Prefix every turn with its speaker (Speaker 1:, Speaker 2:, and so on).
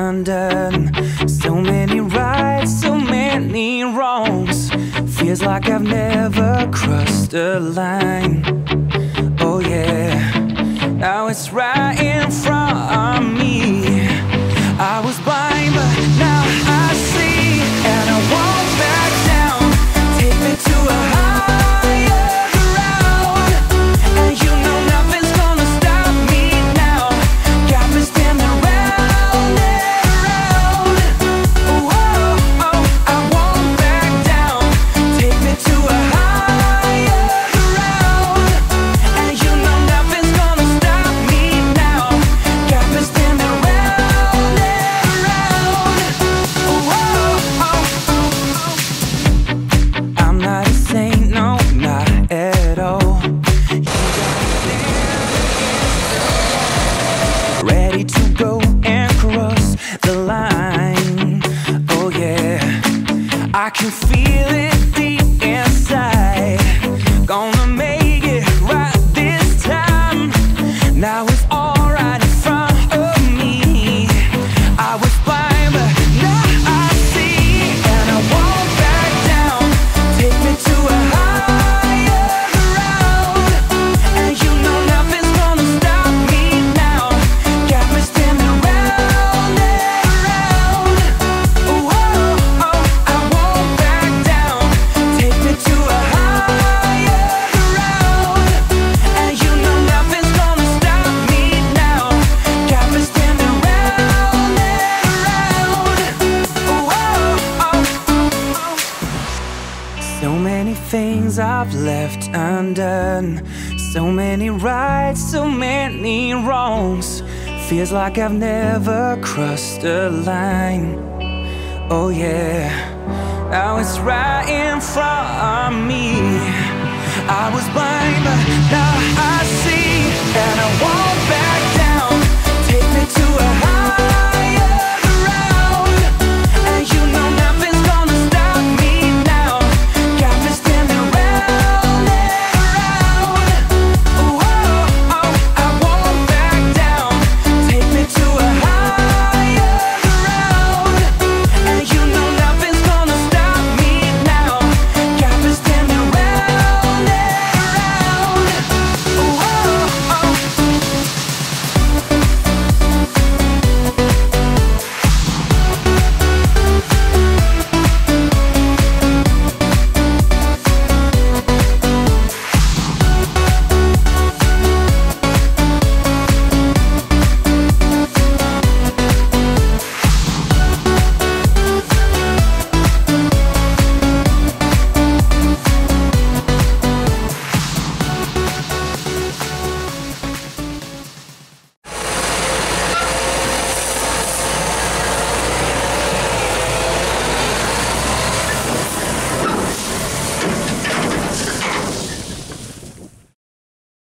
Speaker 1: undone. So many rights, so many wrongs. Feels like I've never crossed a line. Oh yeah, now it's right in front of me. I was blind, but now I see, and I won't back down. Take me to a higher ground, and you know nothing's gonna stop me now. Got me spinning round and round. Oh, oh, I won't back down. Take me to a higher ground, and you know nothing's gonna stop me now. Got me spinning round and round. Oh, oh, oh. I'm not a saint, no, not at all. Ready to go and cross the line. Oh yeah, I can feel it deep inside. Gonna make it right this time. Now it's all right in front of me. I was blind, but now I see, and I won't back down. Take me to a higher ground, and you know nothing's gonna stop me now. Got me spinning round and round. Oh, oh, oh, I won't back down. Take me to a higher ground, and you know nothing's gonna stop me now. Got me spinning round and round. Oh, oh, oh. So many things I've left undone. So many rights, so many wrongs. Feels like I've never crossed a line. Oh yeah, now it's right in front of me. I was blind, but now I see, and I won't